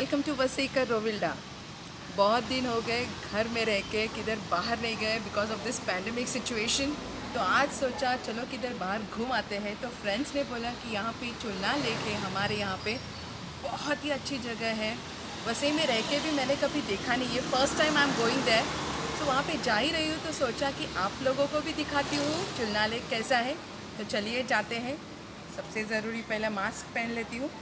Welcome to वसीकर रोविल्डा। बहुत दिन हो गए घर में रह के, किधर बाहर नहीं गए because of this pandemic situation. तो आज सोचा चलो किधर बाहर घूम आते हैं। तो फ्रेंड्स ने बोला कि यहाँ पे चुलना लेके हमारे यहाँ पे बहुत ही अच्छी जगह है। वसई में रह के भी मैंने कभी देखा नहीं, ये first time I am going there. तो वहाँ पे जा ही रही हूँ तो सोचा कि आप लोगों को भी दिखाती हूँ चुलना लेक कैसा है। तो चलिए जाते हैं। सबसे ज़रूरी पहले मास्क पहन लेती हूँ।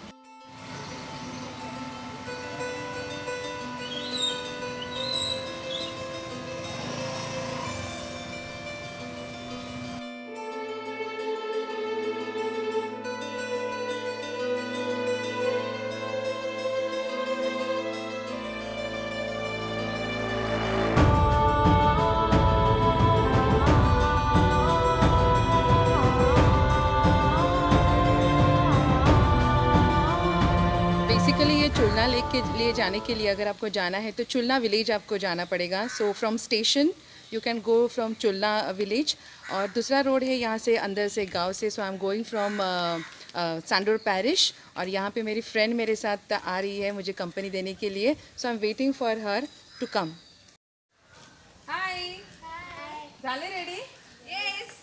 बेसिकली ये चुलना लेक के लिए जाने के लिए अगर आपको जाना है तो चुलना विलेज आपको जाना पड़ेगा। So from station you can go from Chulna village. और दूसरा रोड है यहाँ से अंदर से गांव से। So I am going from Sandor parish. और यहाँ पे मेरी फ्रेंड मेरे साथ आ रही है मुझे कंपनी देने के लिए। So I am waiting for her to come. Hi, झाले ready? Yes.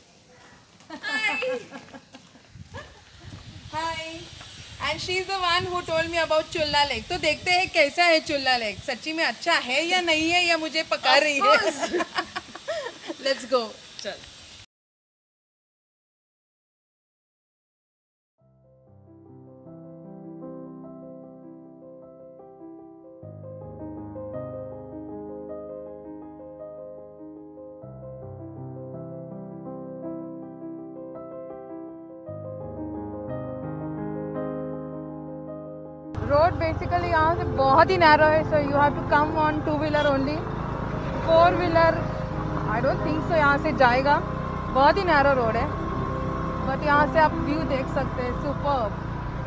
Hi. And she is the one who told me about Chulna lake. तो देखते हैं कैसा है चुलना लेक, सच्ची में अच्छा है या नहीं है, या मुझे पका रही है। Let's go. चल। रोड बेसिकली यहाँ से बहुत ही नैरो है। So you have to come on 2 wheeler only. 4 wheeler I don't think so यहाँ से जाएगा। बहुत ही नैरो रोड है, बट यहाँ से आप व्यू देख सकते हैं। सुपर्ब।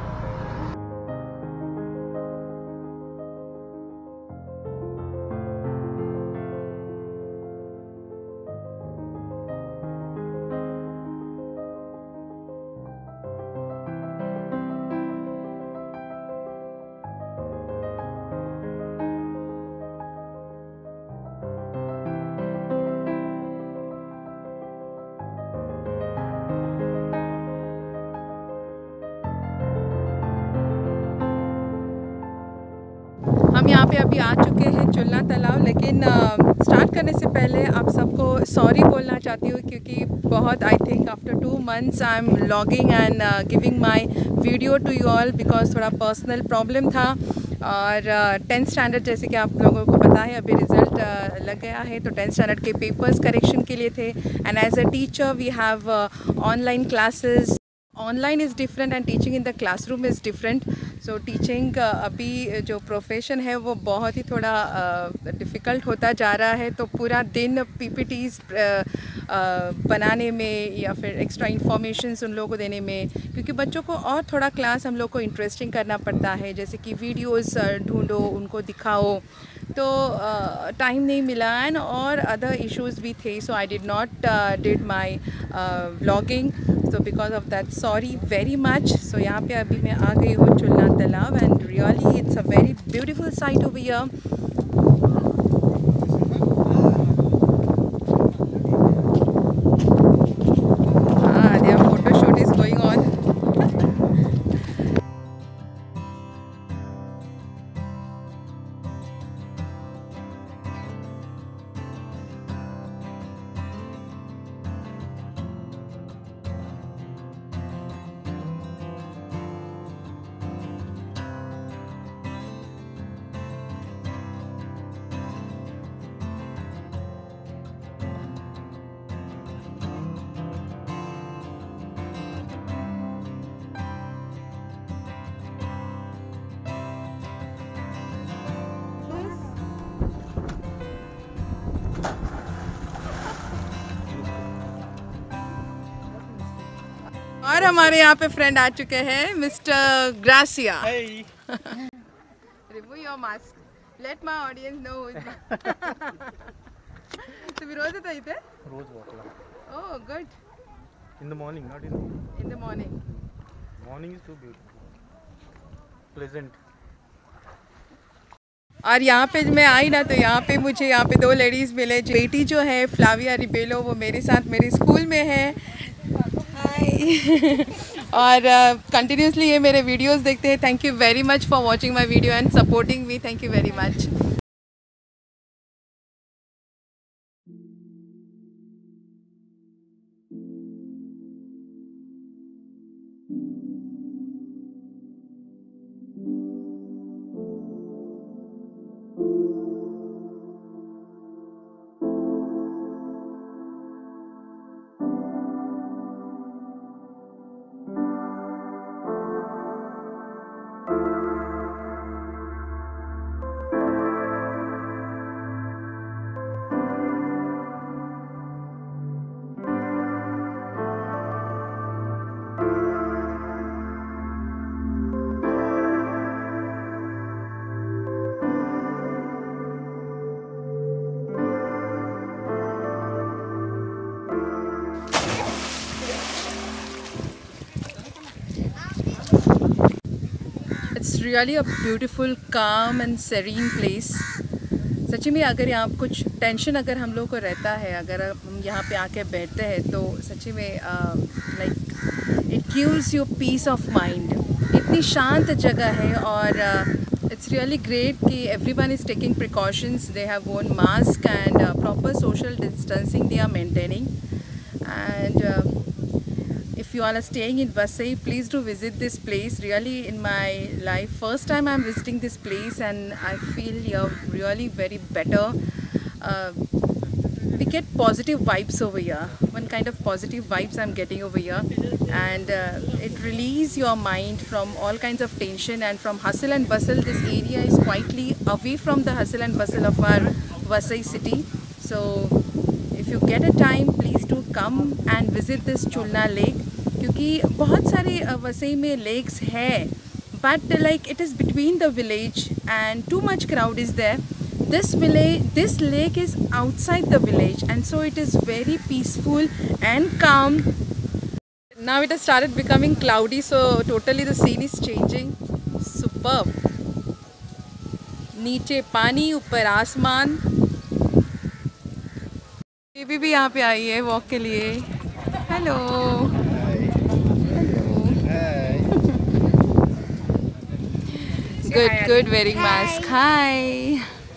हम यहाँ पे अभी आ चुके हैं चुलना तालाब। लेकिन स्टार्ट करने से पहले आप सबको सॉरी बोलना चाहती हूँ, क्योंकि बहुत I think after 2 months I am logging and giving my video to you all because थोड़ा पर्सनल प्रॉब्लम था। और 10th स्टैंडर्ड जैसे कि आप लोगों को पता है अभी रिज़ल्ट लग गया है, तो 10th स्टैंडर्ड के पेपर्स करेक्शन के लिए थे। And as a teacher we have online classes. Online is different and teaching in the classroom is different. So teaching अभी जो प्रोफेशन है वो बहुत ही थोड़ा डिफ़िकल्ट होता जा रहा है। तो पूरा दिन PPTs बनाने में या फिर एक्स्ट्रा इंफॉर्मेशंस उन लोगों को देने में, क्योंकि बच्चों को और थोड़ा क्लास हम लोग को इंटरेस्टिंग करना पड़ता है, जैसे कि वीडियोस ढूंढो, उनको दिखाओ, तो टाइम नहीं मिला। एंड और अदर इश्यूज़ भी थे। So I did not did my vlogging. So because of that, sorry very much. So यहाँ पे अभी मैं आ गई हूँ चुलना तालाब and really it's a very beautiful sight over here. Their photo shoot is going on. और हमारे यहाँ पे फ्रेंड आ चुके हैं, mister Gracias. Remove your mask, let my audience know who is तुम्ही रोज येता इथे? रोज वॉकला. Oh, good. In the morning, not in the morning. Morning is too beautiful. Pleasant. और यहाँ पे मैं आई ना तो यहाँ पे मुझे यहाँ पे 2 लेडीज़ मिले। बेटी जो है फ्लाविया रिबेलो वो मेरे साथ मेरे स्कूल में है। हाय और कंटिन्यूसली ये मेरे वीडियोस देखते हैं। Thank you very much for watching my video and supporting me. Thank you very much. It's really a beautiful, calm and serene place. सच्ची में अगर यहाँ कुछ टेंशन अगर हम लोग को रहता है, अगर हम यहाँ पे आके बैठते हैं तो सच्ची में like it gives you peace of mind. इतनी शांत जगह है और इट्स रियली ग्रेट कि everyone is taking precautions. They have worn mask and proper social distancing they are maintaining. And if you all are staying in Vasai, please do visit this place. Really in my life first time I'm visiting this place and I feel here really very better. We get positive vibes over here. One kind of positive vibes I'm getting over here, and it releases your mind from all kinds of tension and from hustle and bustle. This area is quietly away from the hustle and bustle of our Vasai city. So if you get a time, please do come and visit this Chulna lake. क्योंकि बहुत सारे वसई में lakes है, but like it is between the village and too much crowd is there. This lake is outside the village and so it is very peaceful and calm. Now it has started becoming cloudy, so totally the scene is changing. Superb. नीचे पानी, ऊपर आसमान. Baby भी यहाँ पे आई है walk के लिए. Hello. Good, wearing mask. Hi.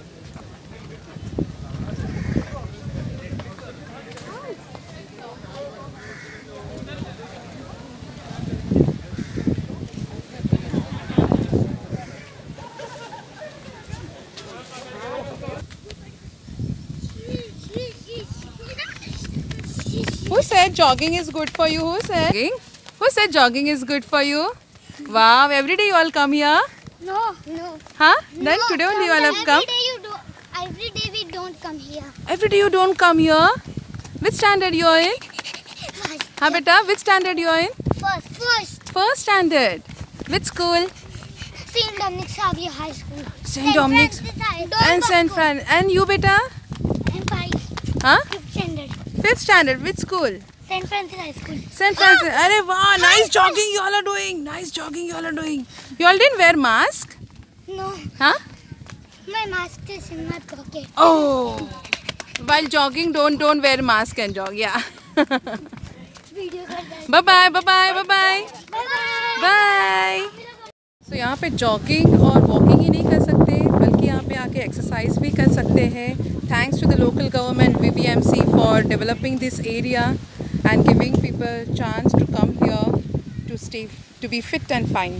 Who said jogging is good for you? Who said jogging is good for you? Wow, every day you all come here? No. Huh? Then today only you all have come? Every day we don't come here. Every day you don't come here? Which standard you are in? First. Huh, beta? Which standard you are in? First. First standard. Which school? St. Dominic Xavier High School. St. Dominic's and St. Fran. And you, beta? And 5. Huh? 5th standard. 5th standard. Which school? St. Francis High School. St. Francis. Arey wow, nice jogging you all are doing. Nice jogging you all are doing. You all didn't wear mask? No. Huh? My mask is in my pocket. Oh. While jogging, don't wear mask and jog. Yeah. Video कर दे. Bye bye. Bye. Bye. So यहाँ पे jogging और walking ही नहीं कर सकते बल्कि यहाँ पे आके एक्सरसाइज भी कर सकते हैं. Thanks to the local government VVMC for developing this area and giving people chance to come here to be fit and fine.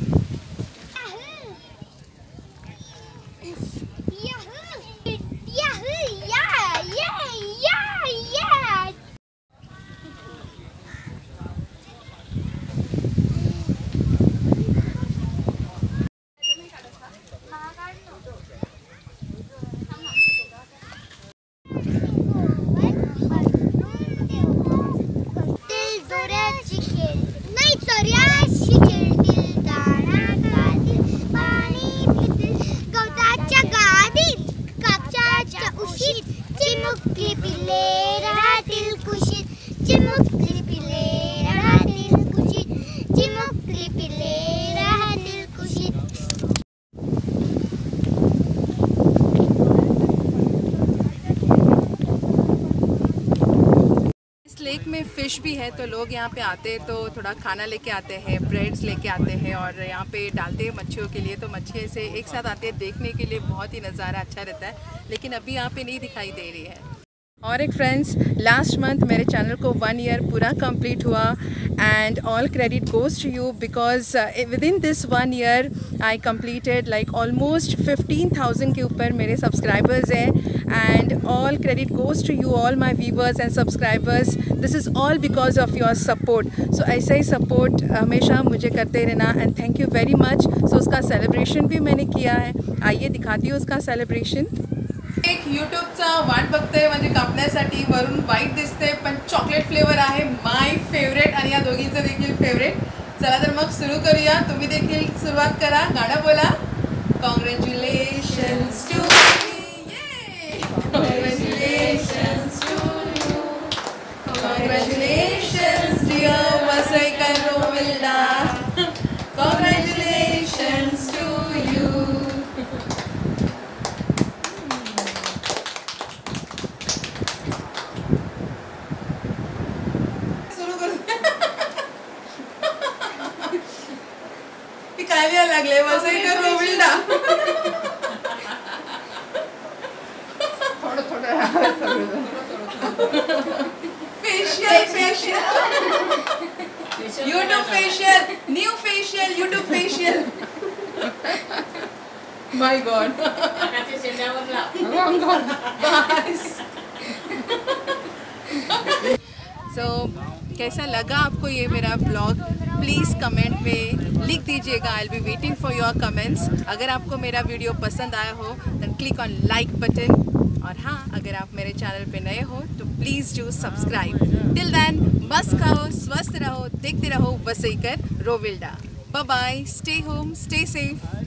She killed Dildana. Lake में फ़िश भी है, तो लोग यहाँ पे आते हैं तो थोड़ा खाना लेके आते हैं, ब्रेड्स लेके आते हैं और यहाँ पे डालते हैं मच्छियों के लिए। तो मच्छी से एक साथ आते हैं, देखने के लिए बहुत ही नज़ारा अच्छा रहता है, लेकिन अभी यहाँ पे नहीं दिखाई दे रही है। और एक फ्रेंड्स, लास्ट मंथ मेरे चैनल को 1 ईयर पूरा कंप्लीट हुआ and all credit goes to you because within this 1 year I completed like almost 15,000 के ऊपर मेरे सब्सक्राइबर्स हैं and all credit goes to you all my viewers and subscribers. This is all because of your support. So ऐसा ही support हमेशा मुझे करते रहना and thank you very much. So उसका सेलिब्रेशन भी मैंने किया है, आइए दिखाती हूँ उसका सेलिब्रेशन। एक यूट्यूबचा वाट बघतोय म्हणजे कापण्यासाठी, वरून व्हाईट दिसते पण चॉकलेट फ्लेवर आहे, माय फेवरेट आणि या दोघींचं देखील फेवरेट। चला तर मग सुरू करूया, तुम्ही देखील सुरुवात करा, गाणं बोला। Congratulations to congratulations to you, congratulations dear Vasaikar Rovilda, congratulations to you. काय लिहायला लागले Vasaikar Rovilda? Facial YouTube facial, new facial, YouTube facial. My god, so कैसा लगा आपको ये मेरा ब्लॉग? प्लीज़ कमेंट में लिख दीजिएगा, I will be waiting for your comments. अगर आपको मेरा वीडियो पसंद आया हो then click on like button, और हाँ, अगर आप मेरे चैनल पे नए हो तो please do subscribe. Till then मस्त खाओ, स्वस्थ रहो, देखते रहो Vasaikar Rovilda. Bye bye, stay home, stay safe.